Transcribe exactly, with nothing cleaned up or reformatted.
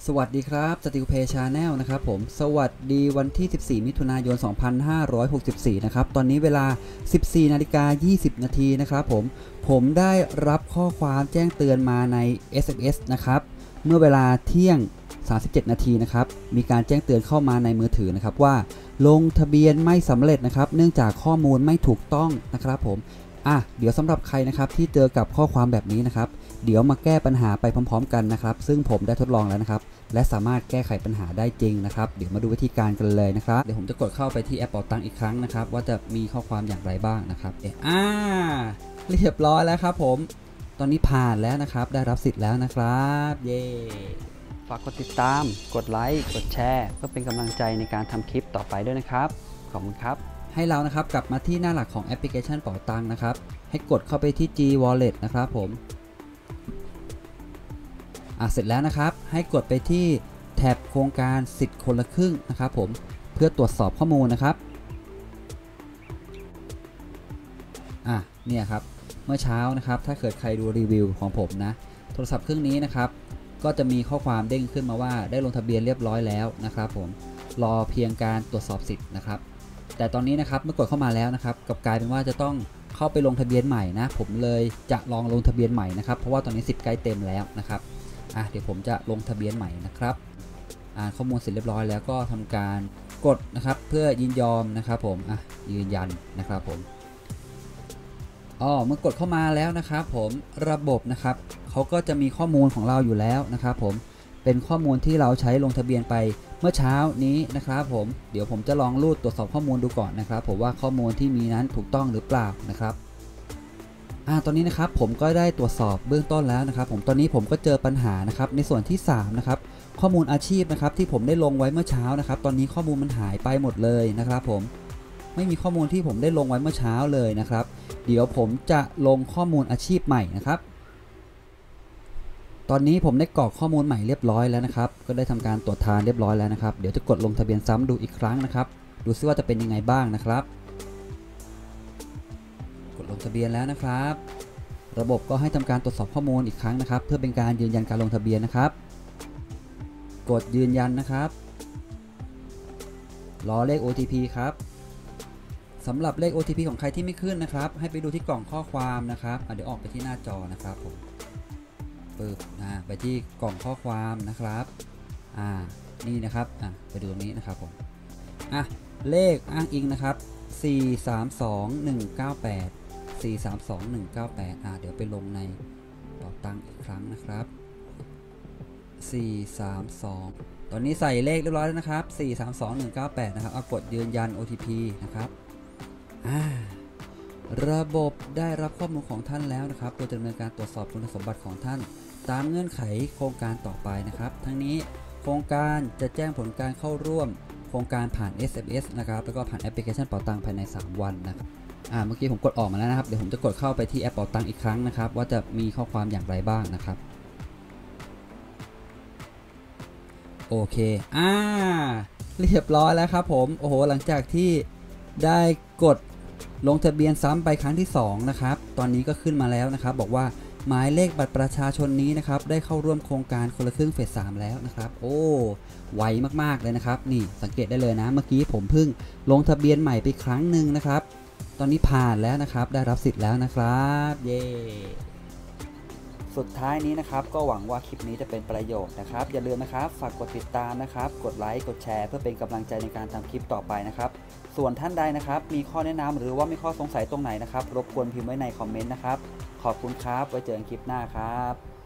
สวัสดีครับสติลเพย์ชาแนลนะครับผมสวัสดีวันที่สิบสี่มิถุนายนสองพันห้าร้อยหกสิบสี่นะครับตอนนี้เวลา สิบสี่นาฬิกายี่สิบนาทีนะครับผมผมได้รับข้อความแจ้งเตือนมาใน เอส เอ็ม เอส นะครับเมื่อเวลาเที่ยงสามสิบเจ็ดนาทีนะครับมีการแจ้งเตือนเข้ามาในมือถือนะครับว่าลงทะเบียนไม่สำเร็จนะครับเนื่องจากข้อมูลไม่ถูกต้องนะครับผมอ่ะเดี๋ยวสำหรับใครนะครับที่เจอกับข้อความแบบนี้นะครับเดี๋ยวมาแก้ปัญหาไปพร้อมๆกันนะครับซึ่งผมได้ทดลองแล้วนะครับและสามารถแก้ไขปัญหาได้จริงนะครับเดี๋ยวมาดูวิธีการกันเลยนะครับเดี๋ยวผมจะกดเข้าไปที่แอปเป๋าตังค์อีกครั้งนะครับว่าจะมีข้อความอย่างไรบ้างนะครับเออ่าเรียบร้อยแล้วครับผมตอนนี้ผ่านแล้วนะครับได้รับสิทธิ์แล้วนะครับเย้ฝากกดติดตามกดไลค์กดแชร์เพื่อเป็นกำลังใจในการทำคลิปต่อไปด้วยนะครับขอบคุณครับให้เรานะครับกลับมาที่หน้าหลักของแอปพลิเคชันเป๋าตังค์นะครับให้กดเข้าไปที่ G Wallet นะครับผมอ่ะเสร็จแล้วนะครับให้กดไปที่แท็บโครงการสิทธิ์คนละครึ่งนะครับผมเพื่อตรวจสอบข้อมูลนะครับอ่ะเนี่ยครับเมื่อเช้านะครับถ้าเกิดใครดูรีวิวของผมนะโทรศัพท์เครื่องนี้นะครับก็จะมีข้อความเด้งขึ้นมาว่าได้ลงทะเบียนเรียบร้อยแล้วนะครับผมรอเพียงการตรวจสอบสิทธิ์นะครับแต่ตอนนี้นะครับเมื่อกดเข้ามาแล้วนะครับกลับกลายเป็นว่าจะต้องเข้าไปลงทะเบียนใหม่นะผมเลยจะลองลงทะเบียนใหม่นะครับเพราะว่าตอนนี้สิทธิ์ใกล้เต็มแล้วนะครับอ่ะเดี๋ยวผมจะลงทะเบียนใหม่นะครับอ่านข้อมูลเสร็จเรียบร้อยแล้วก็ทำการกดนะครับเพื่อยินยอมนะครับผมอ่ะยืนยันนะครับผมอ๋อเมื่อกดเข้ามาแล้วนะครับผมระบบนะครับเขาก็จะมีข้อมูลของเราอยู่แล้วนะครับผมเป็นข้อมูลที่เราใช้ลงทะเบียนไปเมื่อเช้านี้นะครับผมเดี๋ยวผมจะลองรูดตรวจสอบข้อมูลดูก่อนนะครับผมว่าข้อมูลที่มีนั้นถูกต้องหรือเปล่านะครับอ่าตอนนี้นะครับผมก็ได้ตรวจสอบเบื้องต้นแล้วนะครับผมตอนนี้ผมก็เจอปัญหานะครับในส่วนที่สามนะครับข้อมูลอาชีพนะครับที่ผมได้ลงไว้เมื่อเช้านะครับตอนนี้ข้อมูลมันหายไปหมดเลยนะครับผมไม่มีข้อมูลที่ผมได้ลงไว้เมื่อเช้าเลยนะครับเดี๋ยวผมจะลงข้อมูลอาชีพใหม่นะครับตอนนี้ผมได้กรอกข้อมูลใหม่เรียบร้อยแล้วนะครับก็ได้ทำการตรวจทานเรียบร้อยแล้วนะครับเดี๋ยวจะกดลงทะเบียนซ้ำดูอีกครั้งนะครับดูซิว่าจะเป็นยังไงบ้างนะครับกดลงทะเบียนแล้วนะครับระบบก็ให้ทำการตรวจสอบข้อมูลอีกครั้งนะครับเพื่อเป็นการยืนยันการลงทะเบียนนะครับกดยืนยันนะครับรอเลข โอ ที พี ครับสำหรับเลข โอ ที พี ของใครที่ไม่ขึ้นนะครับให้ไปดูที่กล่องข้อความนะครับเดี๋ยวออกไปที่หน้าจอนะครับผมปึ๊บนะไปที่กล่องข้อความนะครับอ่านี่นะครับอ่ะไปดูตรงนี้นะครับผมอ่ะเลขอ้างอิงนะครับสี่ สาม สอง หนึ่ง เก้า แปด สี่ สาม สอง หนึ่ง เก้า แปดอ่ะเดี๋ยวไปลงในเป๋าตังค์อีกครั้งนะครับสี่ สาม สองตอนนี้ใส่เลขเรียบร้อยแล้วนะครับสี่ สาม สอง หนึ่ง เก้า แปดนะครับเอากดยืนยัน โอ ที พี นะครับอ่าระบบได้รับข้อมูลของท่านแล้วนะครับโดยดำเนินการตรวจสอบคุณสมบัติของท่านตามเงื่อนไขโครงการต่อไปนะครับทั้งนี้โครงการจะแจ้งผลการเข้าร่วมโครงการผ่าน เอส เอ็ม เอส นะครับแล้วก็ผ่านแอปพลิเคชันเป๋าตังค์ภายในสามวันนะครับอ่าเมื่อกี้ผมกดออกมาแล้วนะครับเดี๋ยวผมจะกดเข้าไปที่แอปเป๋าตังค์อีกครั้งนะครับว่าจะมีข้อความอย่างไรบ้างนะครับโอเคอ่าเรียบร้อยแล้วครับผมโอ้โหหลังจากที่ได้กดลงทะเบียนซ้ำไปครั้งที่สองนะครับตอนนี้ก็ขึ้นมาแล้วนะครับบอกว่าหมายเลขบัตรประชาชนนี้นะครับได้เข้าร่วมโครงการคนละครึ่งเฟสสามแล้วนะครับโอ้ไวมากๆเลยนะครับนี่สังเกตได้เลยนะเมื่อกี้ผมเพิ่งลงทะเบียนใหม่ไปครั้งหนึ่งนะครับตอนนี้ผ่านแล้วนะครับได้รับสิทธิ์แล้วนะครับเย้สุดท้ายนี้นะครับก็หวังว่าคลิปนี้จะเป็นประโยชน์นะครับอย่าลืมนะครับฝากกดติดตามนะครับกดไลค์กดแชร์เพื่อเป็นกำลังใจในการทำคลิปต่อไปนะครับส่วนท่านใดนะครับมีข้อแนะนำหรือว่ามีข้อสงสัยตรงไหนนะครับรบกวนพิมพ์ไว้ในคอมเมนต์นะครับขอบคุณครับไว้เจอกันคลิปหน้าครับ